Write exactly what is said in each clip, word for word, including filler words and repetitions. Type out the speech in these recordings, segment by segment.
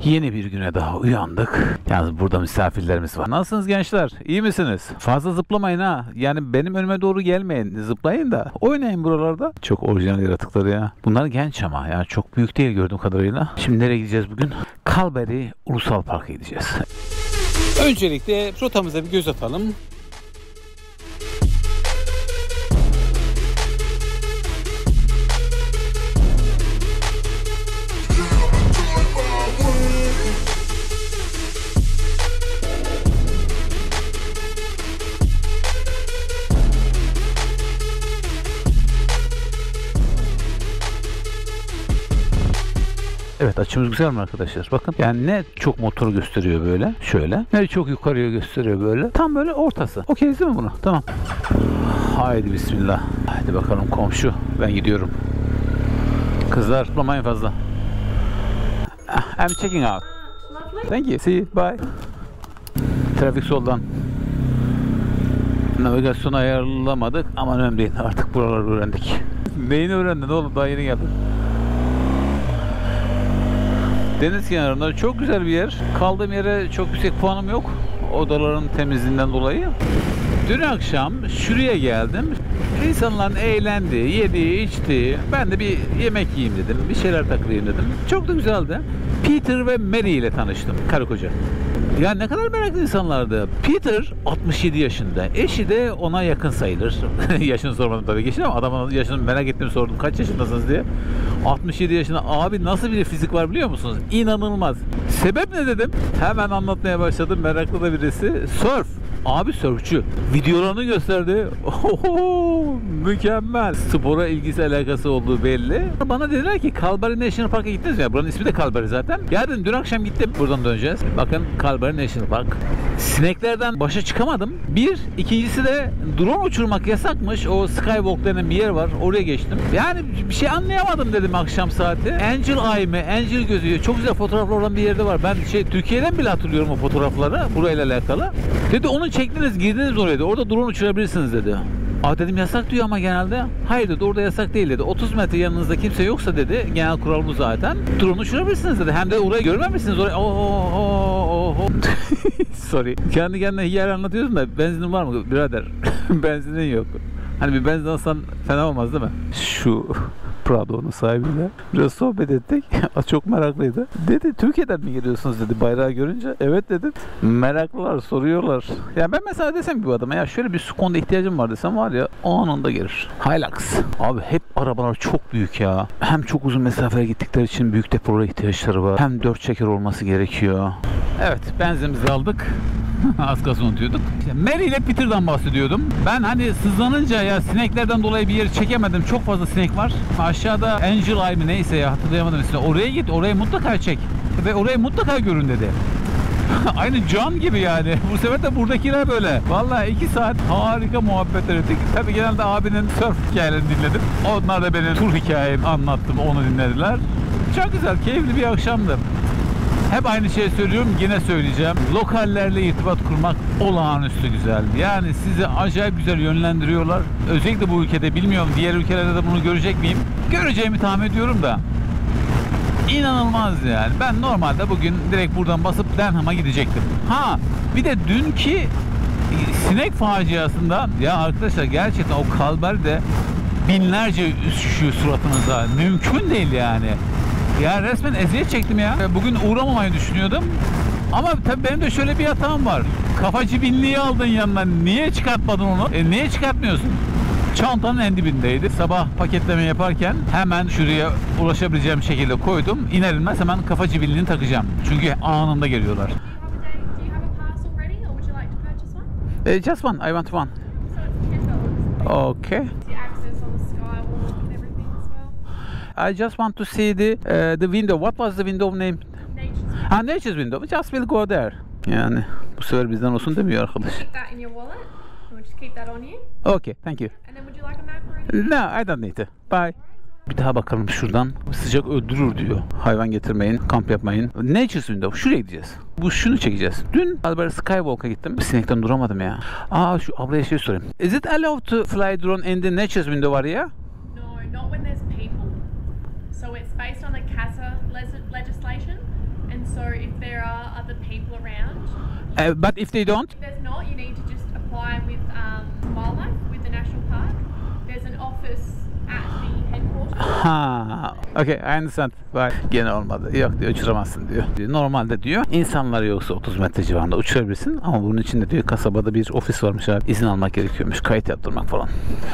Yeni bir güne daha uyandık. Yalnız burada misafirlerimiz var. Nasılsınız gençler? İyi misiniz? Fazla zıplamayın ha. Yani benim önüme doğru gelmeyin. Zıplayın da. Oynayın buralarda. Çok orijinal yaratıkları ya. Bunlar genç ama. Yani çok büyük değil gördüğüm kadarıyla. Şimdi nereye gideceğiz bugün? Kalberi Ulusal Park'a gideceğiz. Öncelikle rotamıza bir göz atalım. Evet, açımız güzel mi arkadaşlar? Bakın yani ne çok motor gösteriyor böyle şöyle, ne çok yukarıya gösteriyor böyle. Tam böyle ortası. Okeyiz değil mi bunu? Tamam. Haydi bismillah. Haydi bakalım komşu. Ben gidiyorum. Kızlar zıplamayın fazla. I'm checking out. Thank you. See you. Bye. Trafik soldan. Navigasyon ayarlamadık ama önemli değil. Artık buraları öğrendik. Neyini öğrendin oğlum? Daha yeni geldin. Deniz kenarında çok güzel bir yer. Kaldığım yere çok yüksek puanım yok. Odaların temizliğinden dolayı. Dün akşam şuraya geldim. İnsanlar eğlendi, yedi, içti. Ben de bir yemek yiyeyim dedim. Bir şeyler takılayım dedim. Çok da güzeldi. Peter ve Mary ile tanıştım. Karı koca. Ya ne kadar meraklı insanlardı. Peter altmış yedi yaşında. Eşi de ona yakın sayılır. Yaşını sormadım tabii geçti ama adamın yaşını merak ettim, sordum kaç yaşındasınız diye. altmış yedi yaşında. Abi nasıl bir fizik var biliyor musunuz? İnanılmaz. Sebep ne dedim? Hemen anlatmaya başladım. Meraklı da birisi. Surf. Abi sörfçü. Videolarını gösterdi. Oho, mükemmel. Spora ilgisi alakası olduğu belli. Bana dediler ki Kalbari National Park'a gittiniz mi? Buranın ismi de Kalbari zaten. Ya dedim dün akşam gittim. Buradan döneceğiz. Bakın Kalbari National Park. Sineklerden başa çıkamadım. Bir. ikincisi de drone uçurmak yasakmış. O Skywalk denen bir yer var. Oraya geçtim. Yani bir şey anlayamadım dedim akşam saati. Angel Eye mi? Angel gözü. Çok güzel fotoğraflar olan bir yerde var. Ben şey Türkiye'den bile hatırlıyorum o fotoğrafları. Burayla alakalı. Dedi onun çektiniz, girdiniz oraya dedi. Orada drone uçurabilirsiniz dedi. Aa dedim yasak diyor ama genelde. Hayır dedi, orada yasak değil dedi. otuz metre yanınızda kimse yoksa dedi, genel kural bu zaten. Drone uçurabilirsiniz dedi. Hem de orayı görmemişsiniz orayı. Oh oh oh oh. Sorry. Kendi kendine hikaye anlatıyorsun da benzinin var mı birader? Benzinin yok. Hani bir benzin alsan fena olmaz değil mi? Şu Prado'nun sahibiyle biraz sohbet ettik. Çok meraklıydı. Dedi Türkiye'den mi geliyorsunuz dedi bayrağı görünce. Evet dedim. Meraklılar soruyorlar. Ya ben mesela desem ki bu adama ya şöyle bir Sconda ihtiyacım var desem var ya anında gelir. Hilux. Abi hep arabalar çok büyük ya. Hem çok uzun mesafeye gittikleri için büyük depolara ihtiyaçları var. Hem dört çeker olması gerekiyor. Evet benzinimizi aldık. Az kalsın unutuyorduk. İşte Mary ile Peter'dan bahsediyordum. Ben hani sızlanınca ya sineklerden dolayı bir yeri çekemedim. Çok fazla sinek var. Aşağıda Angel Eye mi neyse ya hatırlayamadım ismini. Oraya git, orayı mutlaka çek. Ve orayı mutlaka görün dedi. Aynı John gibi yani. Bu sefer de buradakiler böyle. Vallahi iki saat harika muhabbetler ettik. Tabii genelde abinin surf hikayelerini dinledim. Onlar da benim tur hikayemi anlattım. Onu dinlediler. Çok güzel, keyifli bir akşamdı. Hep aynı şeyi söylüyorum, yine söyleyeceğim. Lokallerle irtibat kurmak olağanüstü güzel. Yani sizi acayip güzel yönlendiriyorlar. Özellikle bu ülkede, bilmiyorum diğer ülkelerde de bunu görecek miyim? Göreceğimi tahmin ediyorum da. İnanılmaz yani. Ben normalde bugün direkt buradan basıp Denham'a gidecektim. Ha, bir de dünkü sinek faciasında ya arkadaşlar gerçekten o Kalbari'de binlerce üşüşüyor suratınıza. Mümkün değil yani. Ya resmen eziyet çektim ya. Bugün uğramamayı düşünüyordum. Ama tabii benim de şöyle bir hatam var. Kafacı binliği aldın yanına. Niye çıkartmadın onu? E niye çıkartmıyorsun? Çantanın en dibindeydi. Sabah paketleme yaparken hemen şuraya ulaşabileceğim şekilde koydum. İner inmez hemen kafacı binliğini takacağım. Çünkü anında geliyorlar. Uh, just one. I want one. Okay. I just want to see the uh, the window. What was the window name? Nature's. Ha, Nature's window. Just will go there. Yani bu sefer bizden olsun demiyor arkadaş. Keep that in your wallet. We'll just keep that on you. Okay, thank you. And then would you like a map or anything? No, I don't need it. Bye. Bir daha bakalım şuradan. Sıcak öldürür diyor. Hayvan getirmeyin, kamp yapmayın. Nature's window. Şuraya gideceğiz. Bu şunu çekeceğiz. Dün Kalbari Skywalk'a gittim. Bir sinekten duramadım ya. Aa şu ablaya şey sorayım. Is it allowed to fly drone in the Nature's window var ya? No, not when there's people. So it's based on the CASA legislation, and So if there are other people around, Uh, but if they don't, if there's not, you need to just apply with um, wildlife with the national park. There's an office at the headquarters. ha, okay, I understand. Bak, gene olmadı. Yok diyor, uçuramazsın diyor. Normalde diyor insanlar yoksa otuz metre civarında uçurabilirsin ama bunun için de diyor kasabada bir ofis varmış abi. İzin almak gerekiyormuş, kayıt yaptırmak falan.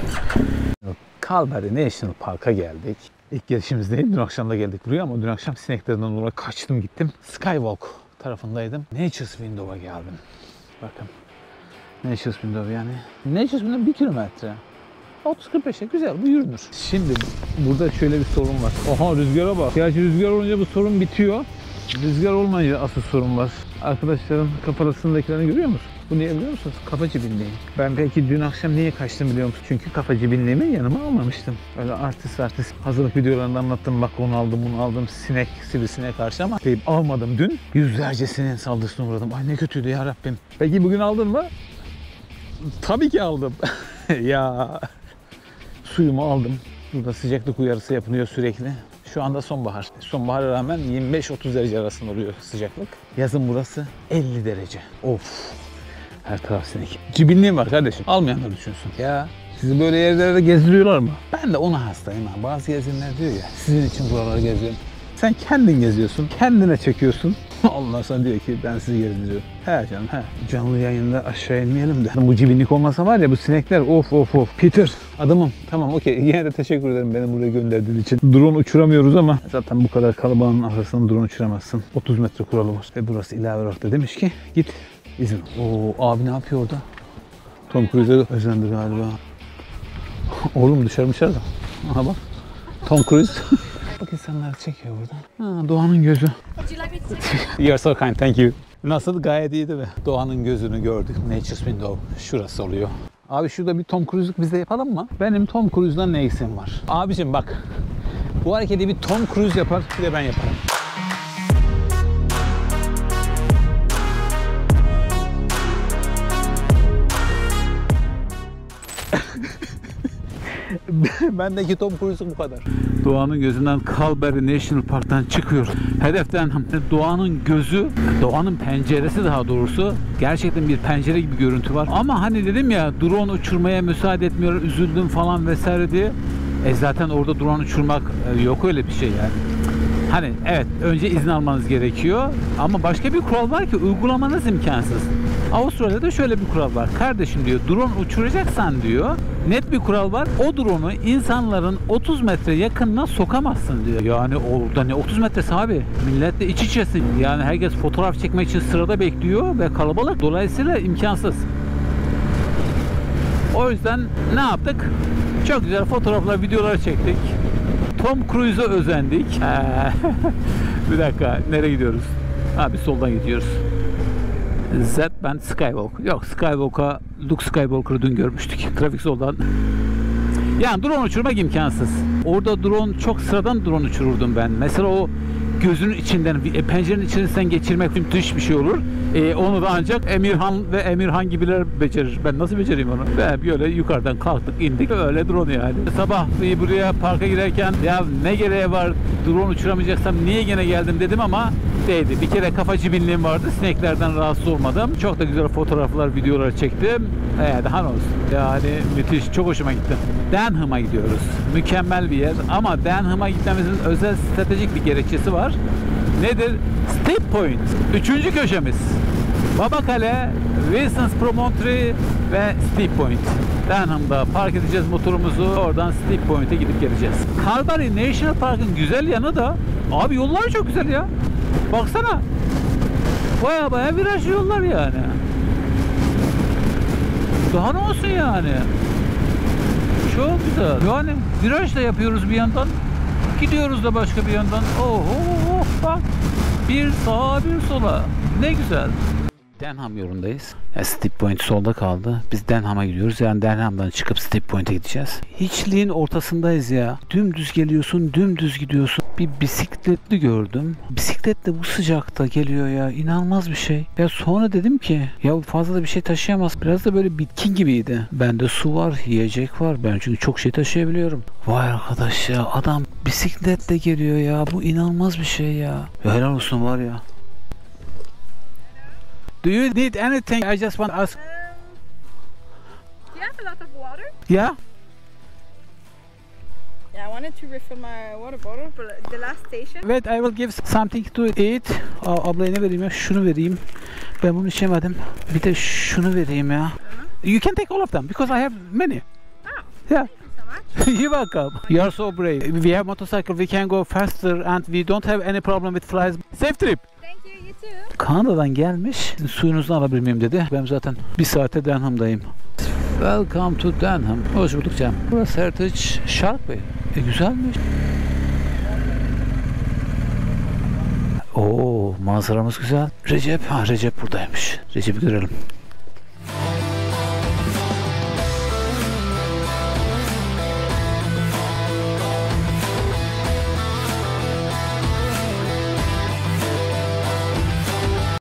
Kalbari National Park'a geldik. İlk gelişimiz değil, dün akşam da geldik buraya ama dün akşam sineklerden dolayı kaçtım gittim. Skywalk tarafındaydım. Nature's Window'a geldim. Bakın. Nature's Window yani. Nature's Window bir kilometre. otuz kırk beşe güzel, bu yürünür. Şimdi burada şöyle bir sorun var. Oha, rüzgara bak. Gerçi rüzgar olunca bu sorun bitiyor. Rüzgar olmayınca asıl sorun var. Arkadaşların kafasındakilerini görüyor musun? Bu niye biliyor musunuz? Kafa cibinliği. Ben belki dün akşam niye kaçtım biliyor musun? Çünkü kafa cibinliğimi yanıma almamıştım. Öyle artist artist hazırlık videolarında anlattım. Bak onu aldım, bunu aldım. Sinek, sivrisineğe karşı ama deyip almadım dün. Yüzlerce sineğin saldırısına uğradım. Ay ne kötüydü ya Rabbim. Peki bugün aldın mı? Tabii ki aldım. Ya suyumu aldım. Burada sıcaklık uyarısı yapılıyor sürekli. Şu anda sonbahar. Sonbahara rağmen yirmi beş otuz derece arasında oluyor sıcaklık. Yazın burası elli derece. Of. Her taraf sinek. Cibinliğim var kardeşim. Almayanlar düşünsün. Ya sizi böyle yerlerde gezdiriyorlar mı? Ben de ona hastayım ha. Bazı gezinler diyor ya, sizin için buraları geziyorum. Sen kendin geziyorsun, kendine çekiyorsun. Allah sana diyor ki ben sizi gezdiriyorum. He canım he. Canlı yayında aşağı inmeyelim de. Bu cibinlik olmasa var ya, bu sinekler of of of. Peter adamım. Tamam okey. Yine de teşekkür ederim beni buraya gönderdiğin için. Drone uçuramıyoruz ama zaten bu kadar kalabalığın arasında drone uçuramazsın. otuz metre kuralı var. Ve burası ilave olarak da demiş ki git izin. Oo abi ne yapıyor orada? Tom Cruise'e özendi galiba. Oğlum dışarımış da. Aha bak. Tom Cruise. Bak insanlar çekiyor burada. Ha, doğanın gözü. Would you like me to take You are so kind, thank you. Nasıl? Gayet iyiydi be. Doğanın gözünü gördük. Nature's Window. Şurası oluyor. Abi şurada bir Tom Cruise'luk biz de yapalım mı? Benim Tom Cruise'dan ne eksiğim var? Abicim bak. Bu hareketi bir Tom Cruise yapar, bir de ben yaparım. Bendeki Tom Cruise'luk bu kadar. Doğanın gözünden Kalbari National Park'tan çıkıyor. Hedeften doğanın gözü, doğanın penceresi daha doğrusu. Gerçekten bir pencere gibi görüntü var. Ama hani dedim ya, drone uçurmaya müsaade etmiyor, üzüldüm falan vesaire diye. E zaten orada drone uçurmak yok, öyle bir şey yani. Hani evet, önce izin almanız gerekiyor ama başka bir kural var ki uygulamanız imkansız. Avustralya'da şöyle bir kural var. Kardeşim diyor, drone uçuracaksan diyor, net bir kural var. O drone'u insanların otuz metre yakınına sokamazsın diyor. Yani orada ne otuz metresi abi? Milletle iç içesin. Yani herkes fotoğraf çekmek için sırada bekliyor ve kalabalık. Dolayısıyla imkansız. O yüzden ne yaptık? Çok güzel fotoğraflar, videolar çektik. Tom Cruise'a özendik. Bir dakika, nereye gidiyoruz? Abi soldan gidiyoruz. Z-Band Skywalk. Yok, Skywalk'a, Luke Skywalker'ı dün görmüştük. Trafik soldan. Yani drone uçurmak imkansız. Orada drone, çok sıradan drone uçururdum ben. Mesela o gözünün içinden, e, pencerenin içerisinden geçirmek müthiş bir şey olur. E, onu da ancak Emirhan ve Emirhan gibiler becerir. Ben nasıl becereyim onu? Ve böyle yukarıdan kalktık, indik. Öyle drone yani. Sabah buraya parka girerken ya ne gereği var, drone uçuramayacaksam niye gene geldim dedim ama değdi. Bir kere kafa cibinliğim vardı. Sineklerden rahatsız olmadım. Çok da güzel fotoğraflar, videolar çektim. Ee, daha ne olsun. Yani müthiş. Çok hoşuma gitti. Denham'a gidiyoruz. Mükemmel bir yer. Ama Denham'a gitmemizin özel stratejik bir gerekçesi var. Nedir? Steep Point. Üçüncü köşemiz. Babakale, Wilson's Promontory ve Steep Point. Denham'da park edeceğiz motorumuzu. Oradan Steep Point'e gidip geleceğiz. Kalbari National Park'ın güzel yanı da abi yollar çok güzel ya. Baksana. Baya baya virajlı yollar yani. Daha ne olsun yani. Çok güzel. Yani viraj da yapıyoruz bir yandan. Gidiyoruz da başka bir yandan. Oh, oh, oh bak. Bir sağa bir sola. Ne güzel. Denham yolundayız. Ya Steep Point solda kaldı. Biz Denham'a gidiyoruz. Yani Denham'dan çıkıp Steep Point'e gideceğiz. Hiçliğin ortasındayız ya. Dümdüz geliyorsun, dümdüz gidiyorsun. Bir bisikletli gördüm. Bisikletle bu sıcakta geliyor ya. İnanılmaz bir şey. Ya sonra dedim ki ya fazla da bir şey taşıyamaz. Biraz da böyle bitkin gibiydi. Bende su var, yiyecek var. Ben çünkü çok şey taşıyabiliyorum. Vay arkadaş ya. Adam bisikletle geliyor ya. Bu inanılmaz bir şey ya. Ya helal olsun var ya. Do you need anything? I just want to ask. Um, do you have a lot of water? Yeah? Yeah, I wanted to refill my water bottle, but the last station. Wait, I will give something to eat. Aa, ablaya ne vereyim ya? Şunu vereyim. Ben bunu içemedim. Bir de şunu vereyim ya. You can take all of them because I have many. Oh, Yeah. thank you so much. You're welcome. You are so brave. We have motorcycle. We can go faster and we don't have any problem with flies. Safe trip. Thank you, you too. Kanada'dan gelmiş. Suyunuzu alabilir miyim dedi. Ben zaten bir saate Denham'dayım. Welcome to Denham. Hoş bulduk Cem. Burası Heritage Shark Bay. E güzelmiş. Oo, manzaramız güzel. Recep, ha Recep buradaymış. Recep'i görelim.